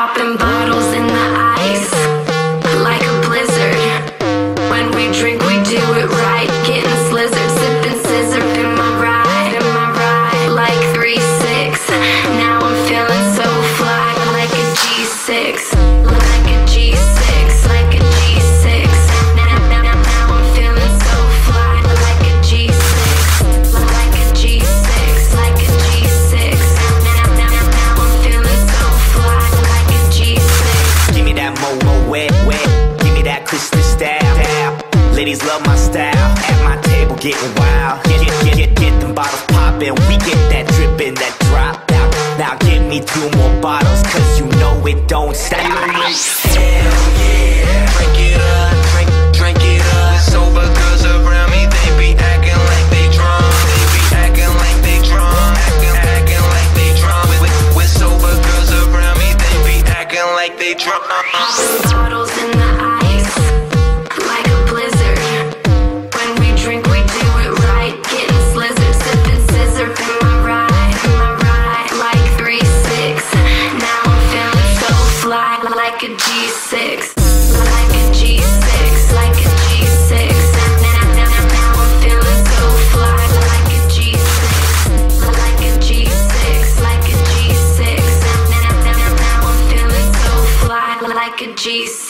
Popping bottles in the ice like a blizzard. When we drink, we do it right. Getting slizzard, sipping scissor in my ride, like 3-6. Now I'm feeling so fly, like a G6, like a G6, like a G6. Now I'm feeling so fly, like a G6, like a G6, like a G6. Now I'm feeling so fly, like a G6. Give me that Momo wet, give me that crystal style. Ladies love my style, at my table getting wild. Get them bottles poppin', we get that drippin', that drop. Now give me 2 more bottles, cause you know it don't stop. Hell yeah, drink it up, drink it up. Sober girls around me, they be acting like they drunk. They be acting like they drunk, acting like they drunk. With sober girls around me, they be acting like they drunk. Popping bottles in the ice like a blizzard. When we drink, we do it right. Getting slizzard, sipping scissor in my ride, like 3-6. Now I'm feeling so fly, like a G6, like a G6, like a G6. Now I'm feeling so fly, like a G6, like a G6, like a G6. Now I'm feeling so fly, like a G6.